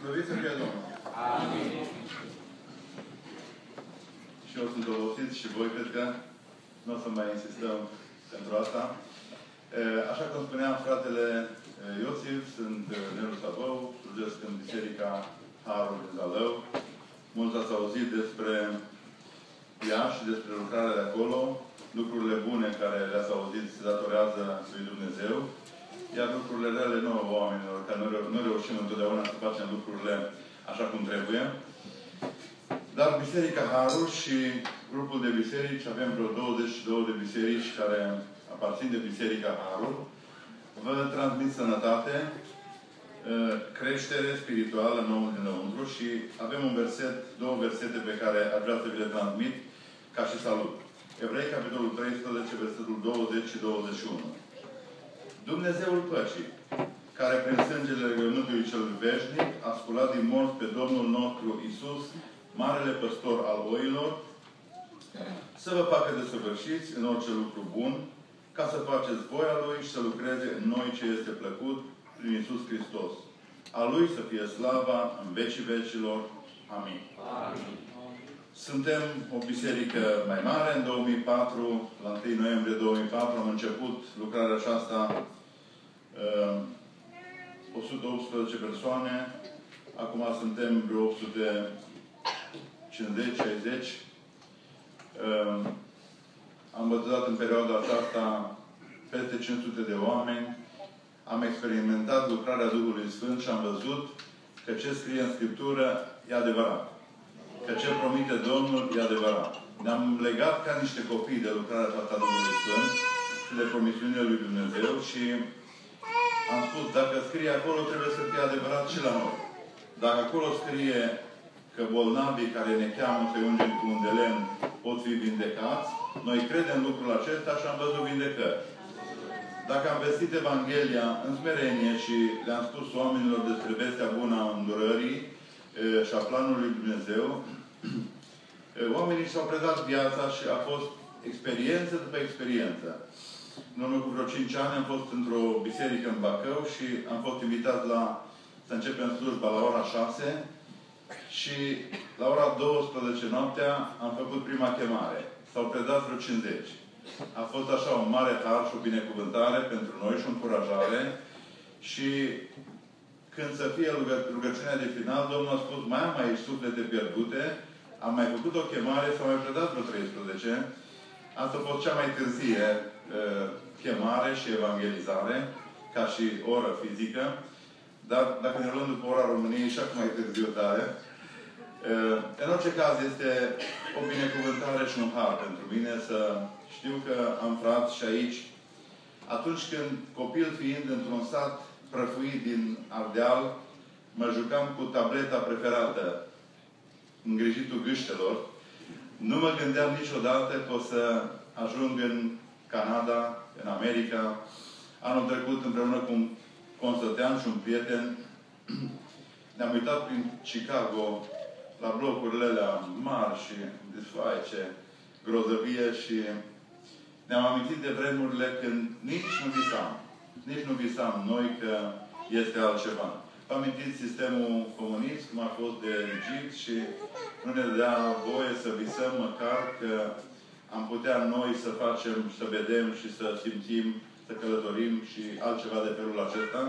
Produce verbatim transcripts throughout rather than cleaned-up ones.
Slăvit să fie Domnul! Amin. Și eu sunt obosit și voi cred că nu o să mai insistăm pentru asta. Așa cum spuneam, fratele Iosif, sunt Nelu Savău, slujesc în Biserica Harul din Zalău. Mulți ați auzit despre ea și despre lucrarea de acolo. Lucrurile bune care le-ați auzit se datorează lui Dumnezeu. Iar lucrurile rele nouă oamenilor, că nu, reu nu reușim întotdeauna să facem lucrurile așa cum trebuie. Dar Biserica Harul și grupul de biserici, avem vreo douăzeci și două de biserici care aparțin de Biserica Harul, vă transmit sănătate, creștere spirituală nouă dinăuntru și avem un verset, două versete pe care aș vrea să vi le transmit ca și salut. Evrei, capitolul treisprezece, versetul douăzeci și douăzeci și unu. Dumnezeul păcii, care prin sângele legământului cel veșnic a sculat din morți pe Domnul nostru Iisus, Marele Păstor al oilor, să vă facă desăvârșiți în orice lucru bun, ca să faceți voia Lui și să lucreze în noi ce este plăcut prin Iisus Hristos. A Lui să fie slava în vecii vecilor. Amin. Amin. Suntem o biserică mai mare. În două mii patru, la întâi noiembrie două mii patru, am început lucrarea aceasta o sută optsprezece persoane. Acum suntem vreo opt sute cincizeci șaizeci. Am botezat în perioada aceasta peste cinci sute de oameni. Am experimentat lucrarea Duhului Sfânt și am văzut că ce scrie în Scriptură e adevărat. Că ce promite Domnul e adevărat. Ne-am legat ca niște copii de lucrarea aceasta Duhului Sfânt și de promisiunile lui Dumnezeu și am spus, dacă scrie acolo, trebuie să fie adevărat și la noi. Dacă acolo scrie că bolnavii care ne cheamă să-i ungem cu un de lemn pot fi vindecați, noi credem lucrul acesta și am văzut vindecări. Dacă am vestit Evanghelia în smerenie și le-am spus oamenilor despre vestea bună a îndurării și a planului lui Dumnezeu, oamenii și-au predat viața și a fost experiență după experiență. În urmă cu vreo cinci ani am fost într-o biserică în Bacău și am fost invitat la să începem slujba la ora șase și la ora douăsprezece noaptea am făcut prima chemare. S-au predat vreo cincizeci. A fost așa un mare har și o binecuvântare pentru noi și o încurajare și când să fie rugăciunea de final, Domnul a spus, mai am aici suflete pierdute, am mai făcut o chemare, s-au mai predat vreo treisprezece. Asta a fost cea mai târzie uh, chemare și evangelizare, ca și oră fizică. Dar dacă ne luăm după ora României, și acum mai târziu tare. Uh, în orice caz, este o binecuvântare și un har pentru mine să știu că am frați și aici. Atunci când, copil fiind într-un sat prăfuit din Ardeal, mă jucam cu tableta preferată, îngrijitul gâștelor. Nu mă gândeam niciodată că o să ajung în Canada, în America. Anul trecut, împreună cu un consătean și un prieten, ne-am uitat prin Chicago la blocurile alea mari și desfaice, grozăvie și ne-am amintit de vremurile când nici nu visam. Nici nu visam noi că este altceva. Vă amintiți sistemul comunist, cum a fost de rigid și nu ne dea voie să visăm măcar că am putea noi să facem, să vedem și să simțim, să călătorim și altceva de felul acesta.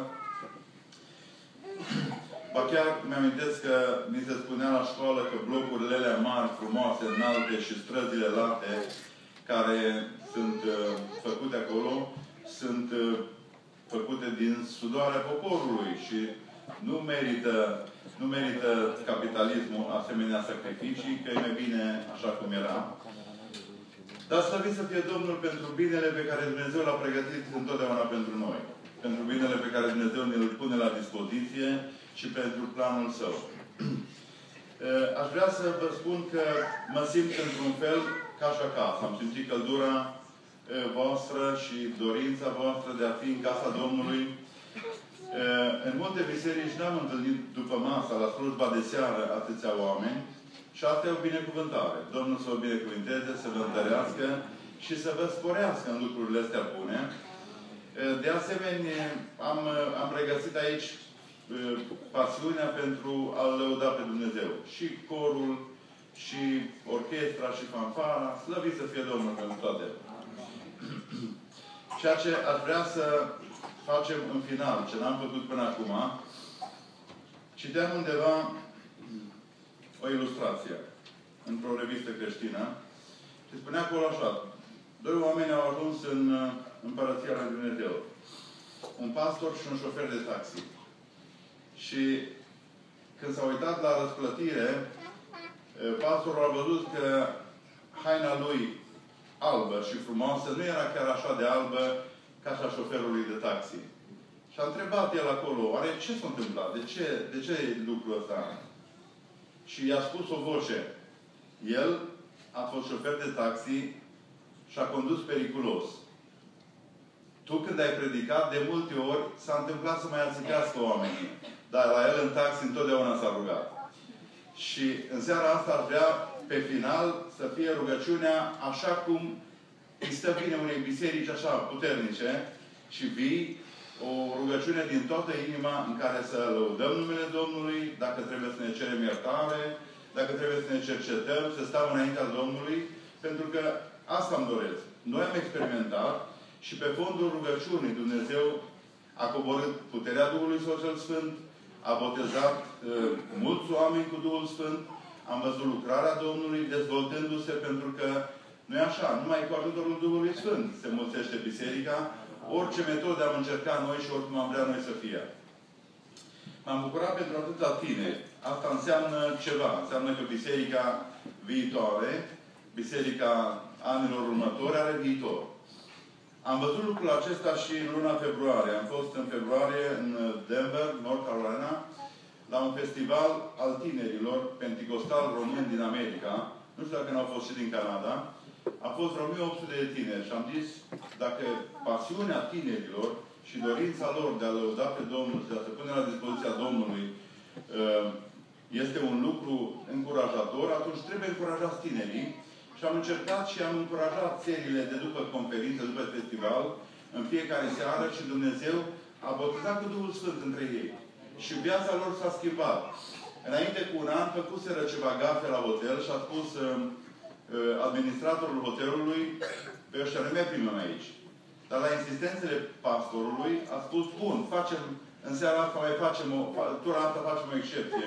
Ba chiar mi-amintesc că mi se spunea la școală că blocurile alea mari, frumoase, înalte și străzile late care sunt uh, făcute acolo, sunt uh, făcute din sudoarea poporului și nu merită, nu merită capitalismul asemenea sacrificii, că e mai bine așa cum era. Dar slăvit să fie Domnul pentru binele pe care Dumnezeu l-a pregătit întotdeauna pentru noi. Pentru binele pe care Dumnezeu ne-l pune la dispoziție și pentru planul Său. Aș vrea să vă spun că mă simt într-un fel ca și acasă. Am simțit căldura voastră și dorința voastră de a fi în casa Domnului. În multe biserici n-am întâlnit după masa, la slujba de seară, atâția oameni. Și asta e o binecuvântare. Domnul să o binecuvânteze, să vă întărească și să vă sporească în lucrurile astea bune. De asemenea, am, am regăsit aici pasiunea pentru a-L lăuda pe Dumnezeu. Și corul, și orchestra, și fanfara, slăvit să fie Domnul pentru toate. Ceea ce aș vrea să facem în final, ce n-am făcut până acum, citeam undeva o ilustrație într-o revistă creștină și spunea acolo așa: doi oameni au ajuns în Împărăția lui Dumnezeu. Un pastor și un șofer de taxi. Și când s-a uitat la răsplătire, pastorul a văzut că haina lui albă și frumoasă nu era chiar așa de albă ca și a șoferului de taxi. Și a întrebat el acolo: oare ce s-a întâmplat? De ce, de ce e lucrul ăsta? Și i-a spus o voce. El a fost șofer de taxi și a condus periculos. Tu, când ai predicat, de multe ori s-a întâmplat să mai ațipească oamenii. Dar la el în taxi întotdeauna s-a rugat. Și în seara asta ar vrea, pe final, să fie rugăciunea așa cum îi stă bine unei biserici așa puternice și vii, o rugăciune din toată inima în care să lăudăm numele Domnului, dacă trebuie să ne cerem iertare, dacă trebuie să ne cercetăm, să stăm înaintea Domnului, pentru că asta îmi doresc. Noi am experimentat și pe fondul rugăciunii Dumnezeu a coborât puterea Duhului Său cel Sfânt, a botezat uh, mulți oameni cu Duhul Sfânt, am văzut lucrarea Domnului dezvoltându-se, pentru că nu e așa, numai cu ajutorul Duhului Sfânt se mulțește biserica, orice metodă am încercat noi și oricum am vrea noi să fie. M-am bucurat pentru atâta tineri. Asta înseamnă ceva. Înseamnă că biserica viitoare, biserica anilor următori, are viitor. Am văzut lucrul acesta și în luna februarie. Am fost în februarie în Denver, North Carolina, la un festival al tinerilor penticostal români din America. Nu știu dacă n-au fost și din Canada. A fost vreo o mie opt sute de tineri și am zis, dacă pasiunea tinerilor și dorința lor de a lăuda pe Domnul și de a se pune la dispoziția Domnului este un lucru încurajator, atunci trebuie încurajați tinerii. Și am încercat și am încurajat serile de după conferință, după festival, în fiecare seară și Dumnezeu a botezat cu Duhul Sfânt între ei. Și viața lor s-a schimbat. Înainte cu un an, făcuseră ceva gafe la hotel și a spus uh, administratorul hotelului: pe ăștia nu mai primim aici. Dar la insistențele pastorului a spus: bun, facem, în seara asta mai facem o, tura asta facem o excepție.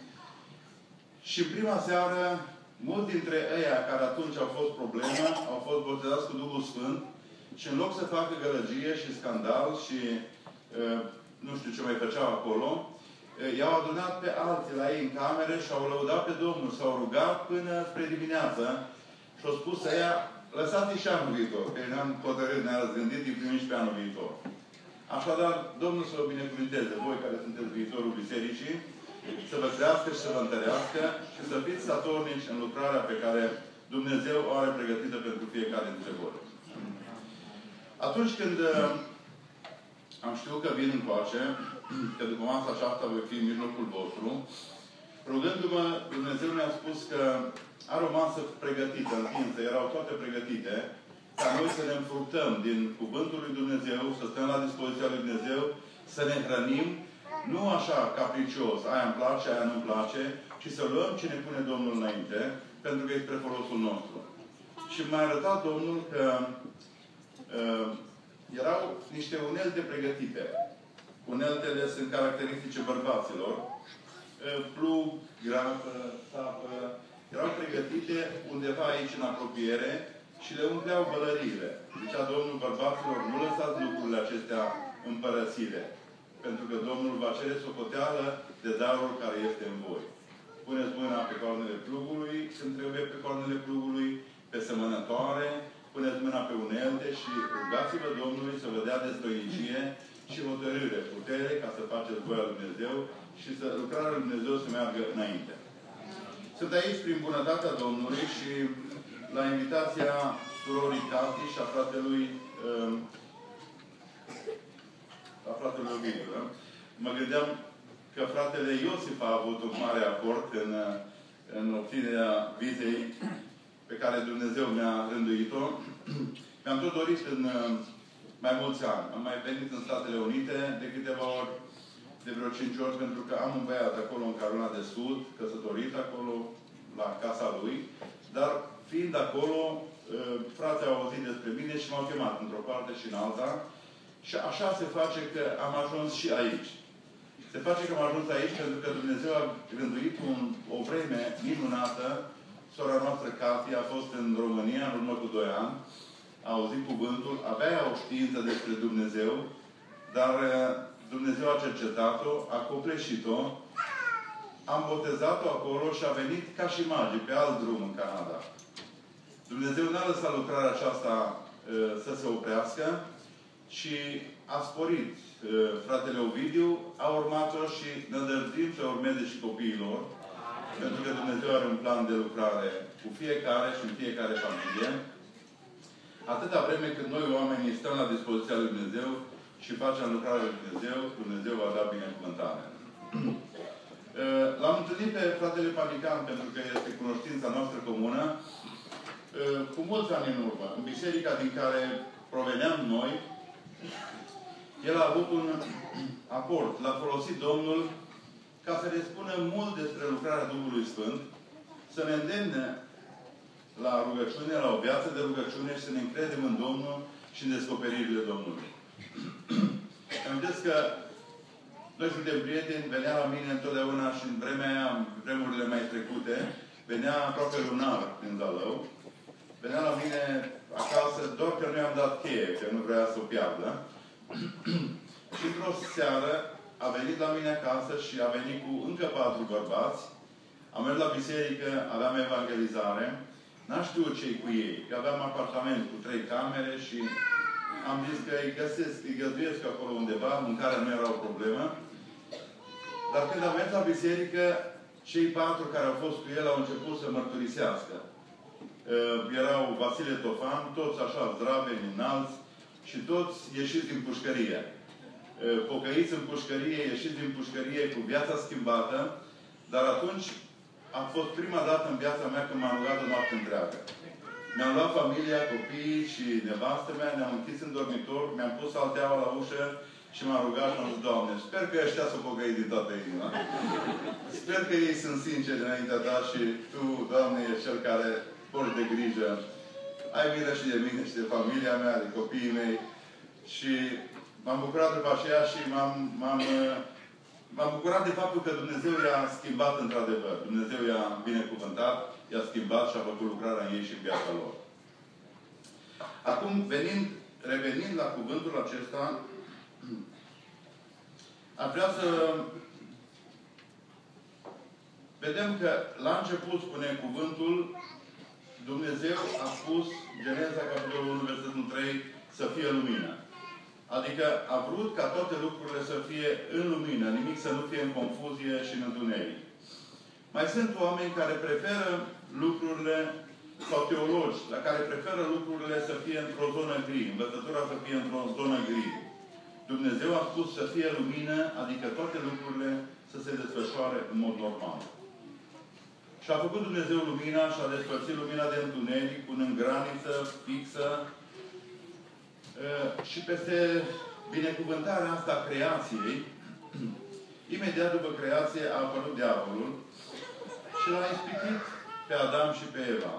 Și în prima seară, mulți dintre ăia care atunci au fost probleme, au fost botezați cu Duhul Sfânt și în loc să facă gălăgie și scandal și uh, nu știu ce mai făceau acolo, uh, i-au adunat pe alții la ei în camere și au lăudat pe Domnul. S-au rugat până spre dimineață și au spus să ea: lăsați-i și anul viitor, că ne-am hotărât, ne-ați gândit, îi primim și pe anul viitor. Așadar, Domnul să vă binecuvânteze, voi care sunteți viitorul bisericii, să vă crească și să vă întărească și să fiți statornici în lucrarea pe care Dumnezeu o are pregătită pentru fiecare dintre voi. Atunci când am știut că vin încoace, că după masa aceasta voi fi în mijlocul vostru, rugându-mă, Dumnezeu mi-a spus că are o masă pregătită, întinsă, erau toate pregătite, ca noi să ne înfructăm din Cuvântul lui Dumnezeu, să stăm la dispoziția lui Dumnezeu, să ne hrănim, nu așa capricios, aia îmi place, aia nu-mi place, ci să luăm ce ne pune Domnul înainte, pentru că e spre folosul nostru. Și m-a arătat Domnul că uh, erau niște unelte pregătite. Uneltele sunt caracteristice bărbaților. Uh, plug, grapă, sapă, erau pregătite undeva aici în apropiere și le umpleau bălăriile. Zicea Domnul bărbaților: nu lăsați lucrurile acestea în părăsire, pentru că Domnul va cere socoteală de darul care este în voi. Puneți mâna pe cornele plugului, când trebuie pe cornele plugului, pe semănătoare, puneți mâna pe unelte și rugați-vă Domnului să vă dea destăinicie și hotărâre, putere, ca să faceți voia lui Dumnezeu și să lucrarea lui Dumnezeu să meargă înainte. Sunt aici prin bunătatea Domnului și la invitația surorii Cati și a fratelui uh, a fratelui Ovidiu. Mă gândeam că fratele Iosif a avut un mare aport în, în obținerea vizei pe care Dumnezeu mi-a rânduit-o. Mi-am tot dorit în mai mulți ani. Am mai venit în Statele Unite de câteva ori. de vreo cinci ori, pentru că am un băiat acolo în Carolina de Sud, căsătorit acolo, la casa lui, dar fiind acolo, frații au auzit despre mine și m-au chemat într-o parte și în alta. Și așa se face că am ajuns și aici. Se face că am ajuns aici pentru că Dumnezeu a gânduit un, o vreme minunată. Sora noastră, Katia, a fost în România în urmă cu doi ani. A auzit cuvântul, avea o știință despre Dumnezeu, dar Dumnezeu a cercetat-o, a copleșit-o, am botezat-o acolo și a venit ca și magii, pe alt drum în Canada. Dumnezeu n-a lăsat lucrarea aceasta uh, să se oprească, și a sporit. Uh, fratele Ovidiu a urmat-o și ne dărzim să urmeze și copiilor, pentru că Dumnezeu are un plan de lucrare cu fiecare și în fiecare familie. Atâta vreme cât noi oamenii stăm la dispoziția lui Dumnezeu și facem lucrarea lui Dumnezeu, Dumnezeu va da binecuvântare. Uh, L-am întâlnit pe fratele Panican, pentru că este cunoștința noastră comună, uh, cu mulți ani în urmă, în biserica din care proveneam noi. El a avut un aport. L-a folosit Domnul ca să ne spună mult despre lucrarea Duhului Sfânt, să ne îndemne la rugăciune, la o viață de rugăciune și să ne încredem în Domnul și în descoperirile Domnului. Amintiți că noi suntem prieteni, venea la mine întotdeauna și în vremea aia, în vremurile mai trecute, venea aproape lunar în Zalău, venea la mine acasă, doar că nu i-am dat cheie, că nu vrea să o piardă. Și într-o seară a venit la mine acasă și a venit cu încă patru bărbați. Am mers la biserică, aveam evangelizare. N-am știut ce-i cu ei. Că aveam apartament cu trei camere și am zis că îi găsesc, îi găduiesc acolo undeva, mâncarea nu era o problemă. Dar când am mers la biserică, cei patru care au fost cu el au început să mărturisească. Uh, erau Vasile Tofan, toți așa zdraveni, înalți, și toți ieșiți din pușcărie. Uh, pocăiți în pușcărie, ieșiți din pușcărie cu viața schimbată, dar atunci a fost prima dată în viața mea când m-am rugat o noapte întreagă. Mi-am luat familia, copiii și nevastă mea, ne-am închis în dormitor, mi-am pus salteaua la ușă și m-am rugat și am zis, Doamne, sper că ăștia s-o pocăi din toată inima. Sper că ei sunt sinceri înaintea Ta și Tu, Doamne, ești Cel care porți de grijă. Ai milă și de mine și de familia mea, de copiii mei. Și m-am bucurat după aceea și m-am, m-am, m-am bucurat de faptul că Dumnezeu i-a schimbat într-adevăr. Dumnezeu i-a binecuvântat, i-a schimbat și a făcut lucrarea în ei și în viața lor. Acum, venind, revenind la cuvântul acesta, aș vrea să vedem că la început spune cuvântul, Dumnezeu a spus, Geneza, capitolul unu, versetul trei, să fie lumină. Adică a vrut ca toate lucrurile să fie în lumină, nimic să nu fie în confuzie și în întuneric. Mai sunt oameni care preferă lucrurile, sau teologi, la care preferă lucrurile să fie într-o zonă gri, învățătura să fie într-o zonă gri. Dumnezeu a spus să fie lumină, adică toate lucrurile să se desfășoare în mod normal. Și a făcut Dumnezeu lumina și a despărțit lumina de întuneric, punând graniță fixă. Și peste binecuvântarea asta a creației, imediat după creație a apărut diavolul și l-a ispitit pe Adam și pe Eva.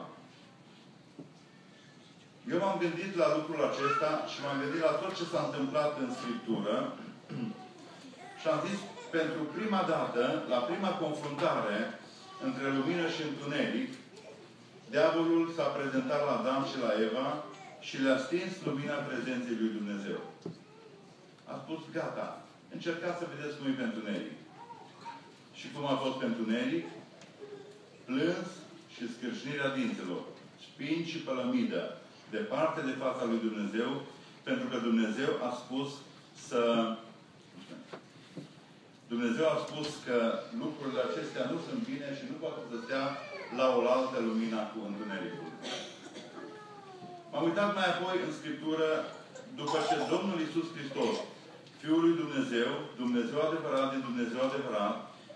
Eu m-am gândit la lucrul acesta și m-am gândit la tot ce s-a întâmplat în Scriptură și am zis, pentru prima dată, la prima confruntare între lumină și întuneric, diavolul s-a prezentat la Adam și la Eva și le-a stins lumina prezenței lui Dumnezeu. A spus, gata, încercați să vedeți cum e pe întuneric. Și cum a fost pe întuneric? Plâns și scârșnirea dinților, spini și pălămidă, departe de fața lui Dumnezeu, pentru că Dumnezeu a spus să... Dumnezeu a spus că lucrurile acestea nu sunt bine și nu poate să stea la oaltă lumina cu întunericul. M-am uitat mai apoi în Scriptură, după ce Domnul Iisus Hristos, Fiul lui Dumnezeu, Dumnezeu adevărat din Dumnezeu adevărat,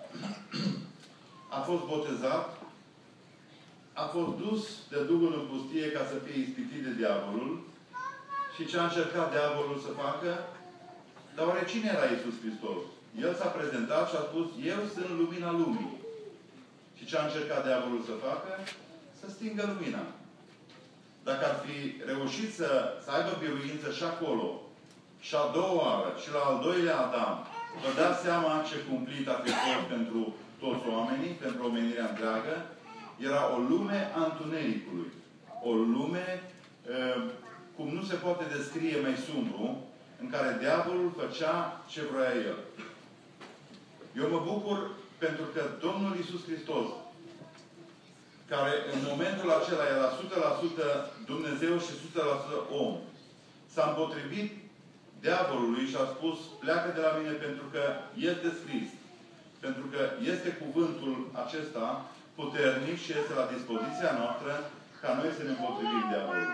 a fost botezat, a fost dus de Duhul în pustie ca să fie ispitit de diavolul și ce a încercat diavolul să facă? Dar oare cine era Iisus Hristos? El s-a prezentat și a spus, eu sunt lumina lumii. Și ce a încercat diavolul să facă? Să stingă lumina. Dacă ar fi reușit să, să aibă biruință și acolo, și a doua oară, și la al doilea Adam, vă dați seama ce cumplit a fi fost pentru toți oamenii, pentru omenirea întreagă, era o lume a întunericului. O lume cum nu se poate descrie mai sumbru, în care diavolul făcea ce vrea el. Eu mă bucur pentru că Domnul Iisus Hristos, care în momentul acela era o sută la sută Dumnezeu și o sută la sută om, s-a împotrivit diavolului și a spus, pleacă de la mine pentru că este scris. Pentru că este cuvântul acesta puternic și este la dispoziția noastră ca noi să ne împotrivim diavolului.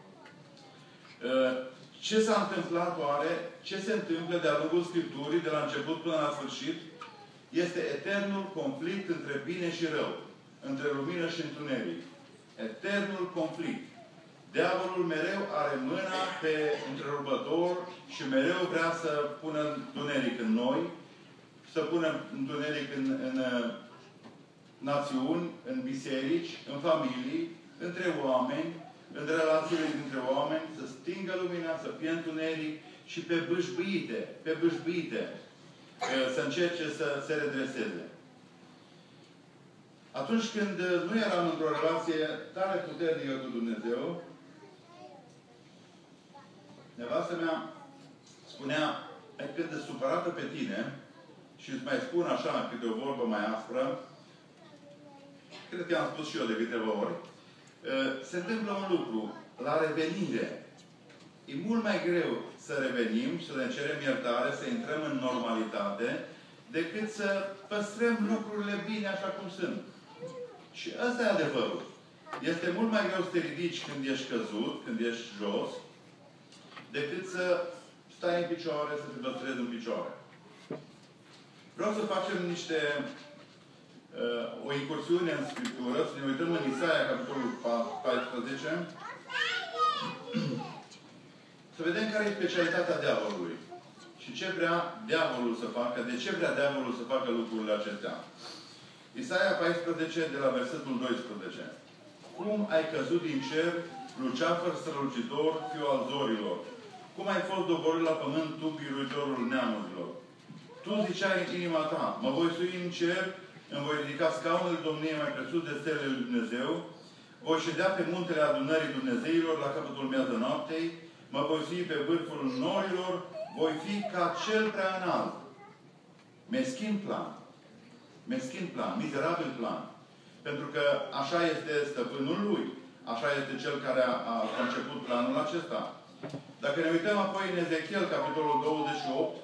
Ce s-a întâmplat oare? Ce se întâmplă de-a lungul Scripturii, de la început până la sfârșit? Este eternul conflict între bine și rău. Între lumină și întuneric. Eternul conflict. Diavolul mereu are mâna pe întrerupător și mereu vrea să pună întuneric în noi, să pună întuneric în, în națiuni, în biserici, în familii, între oameni, în relațiile dintre oameni, să stingă lumina, să fie întuneric și pe bâșbâite, pe bâșbâite, să încerce să se redreseze. Atunci când nu eram într-o relație tare puternică cu Dumnezeu, nevastă mea spunea, când îți supărată pe tine și îți mai spun așa câte o vorbă mai aspră, cred că am spus și eu de câteva ori, se întâmplă un lucru. La revenire, e mult mai greu să revenim, să ne cerem iertare, să intrăm în normalitate, decât să păstrăm lucrurile bine așa cum sunt. Și ăsta e adevărul. Este mult mai greu să te ridici când ești căzut, când ești jos, decât să stai în picioare, să te păstrezi în picioare. Vreau să facem niște uh, o incursiune în Scriptură, să ne uităm în Isaia, capitolul paisprezece, să vedem care e specialitatea diavolului. Și ce vrea diavolul să facă, de ce vrea diavolul să facă lucrurile acestea. Isaia paisprezece, de la versetul doisprezece. Cum ai căzut din cer, luceafăr strălucitor, fiu al zorilor? Cum ai fost doborât la pământ, tu, biruitorul neamurilor? Tu ziceai în inima ta, mă voi sui în cer, îmi voi ridica scaunul de domnie mai presus de stelele lui Dumnezeu, voi ședea pe muntele adunării Dumnezeilor, la capătul miază noaptei, mă voi sui pe vârful norilor, voi fi ca cel prea înalt. Meschin plan. Meschin plan, mizerabil plan. Pentru că așa este stăpânul lui. Așa este cel care a, a conceput planul acesta. Dacă ne uităm apoi în Ezechiel, capitolul douăzeci și opt,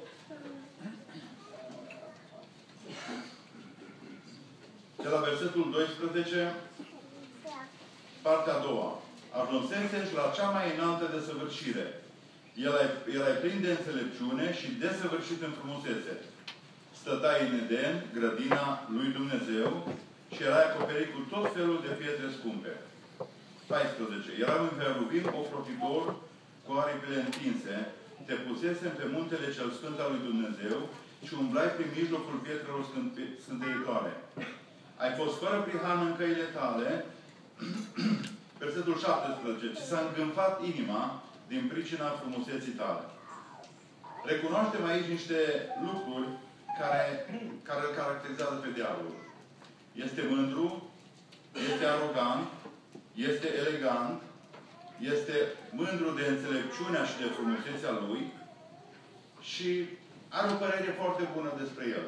de la versetul doisprezece, partea a doua. Ajunsese la cea mai înaltă desăvârșire. El ai, el ai plin de înțelepciune și desăvârșit în frumusețe. Stătai în Eden, grădina lui Dumnezeu, și erai acoperit cu tot felul de pietre scumpe. paisprezece. Eram în heruvim ocrotitor cu aripile întinse, te pusesem pe muntele cel sfânt al lui Dumnezeu și umblai prin mijlocul pietrelor scânteitoare. Ai fost fără prihană în căile tale, versetul șaptesprezece, ci s-a îngânfat inima din pricina frumuseții tale. Recunoaștem aici niște lucruri care, care îl caracterizează pe diavolul. Este mândru, este arogant, este elegant, este mândru de înțelepciunea și de frumusețea lui și are o părere foarte bună despre el.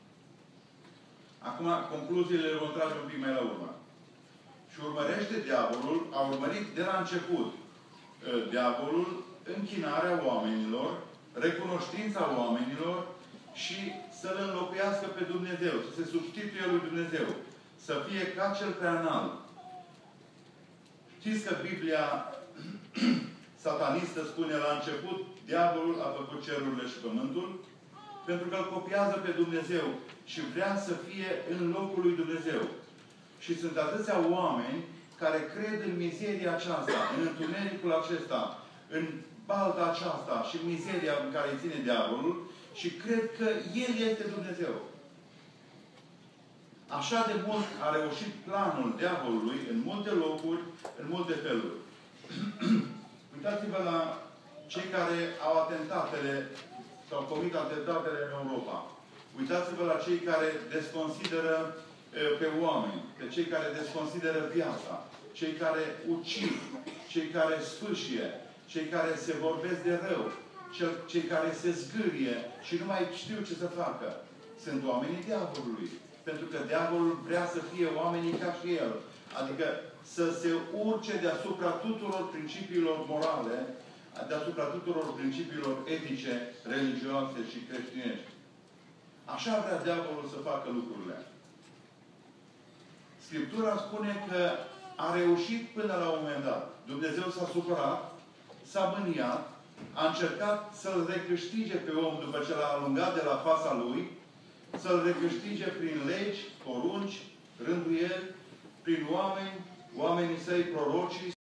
Acum, concluziile le vom trage un pic mai la urmă. Și urmărește diavolul, a urmărit de la început diavolul închinarea oamenilor, recunoștința oamenilor și să-L înlocuiască pe Dumnezeu, să se substituie lui Dumnezeu, să fie ca cel prea înalt. Știți că Biblia satanistă spune la început, diavolul a făcut cerurile și pământul, pentru că îl copiază pe Dumnezeu și vrea să fie în locul lui Dumnezeu. Și sunt atâția oameni care cred în mizeria aceasta, în întunericul acesta, în balta aceasta și în mizeria în care îi ține diavolul Și cred că El este Dumnezeu. Așa de mult a reușit planul diavolului în multe locuri, în multe feluri. Uitați-vă la cei care au atentatele sau comit atentatele în Europa. Uitați-vă la cei care desconsideră e, pe oameni, pe cei care desconsideră viața, cei care ucid, cei care sfârșie, cei care se vorbesc de rău, cei care se zgârie și nu mai știu ce să facă. Sunt oamenii diavolului. Pentru că diavolul vrea să fie oamenii ca și el. Adică să se urce deasupra tuturor principiilor morale, deasupra tuturor principiilor etice, religioase și creștinești. Așa vrea diavolul să facă lucrurile. Scriptura spune că a reușit până la un moment dat. Dumnezeu s-a supărat, s-a mâniat, a încercat să-l recâștige pe om după ce l-a alungat de la fața lui, să-l recâștige prin legi, porunci, rânduieli, prin oameni, oamenii săi, prorocii,